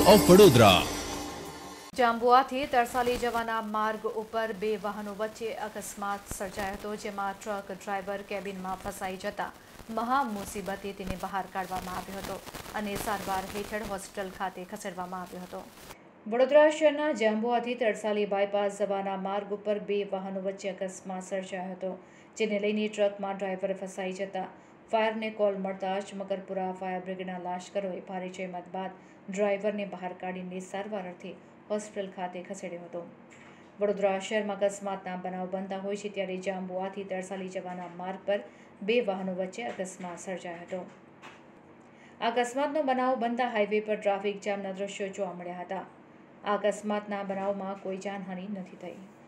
Of Vadodara. જાંબુઆથી Tarsali જવાના માર્ગ ઉપર બે વાહનો વચ્ચે અકસ્માત સર્જાયો હતો, જેમાં ટ્રક ડ્રાઈવર કેબિનમાં ફસાઈ જતા મહા મુસીબતે તેને બહાર કાઢવામાં આવ્યો હતો અને સારવાર હેઠળ હોસ્પિટલ ખાતે ખસેડવામાં આવ્યો હતો. વડોદરા શહેરના જાંબુઆથી તરસાલી બાયપાસ જવાના માર્ગ ઉપર બે વાહનો વચ્ચે અકસ્માત સર્જાયો હતો, જેને લઈને ટ્રકમાં ડ્રાઈવર ફસાઈ જતા ફાયરને કોલ મળતા જ મકરપુરા ફાયર બ્રિગેડના લાશ્કરોએ ભારે જહેમત બાદ ડ્રાઈવરને બહાર કાઢીને સારવાર અર્થે હોસ્પિટલ ખાતે ખસેડ્યો હતો. વડોદરા શહેરમાં અકસ્માતના બનાવ બનતા હોય છે, ત્યારે જાંબુઆથી તરસાલી જવાના માર્ગ પર બે વાહનો વચ્ચે અકસ્માત સર્જાયો હતો. આ અકસ્માતનો બનાવ બનતા હાઈવે પર ટ્રાફિક જામના દ્રશ્યો જોવા મળ્યા હતા. આ અકસ્માતના બનાવમાં કોઈ જાનહાનિ નથી થઈ.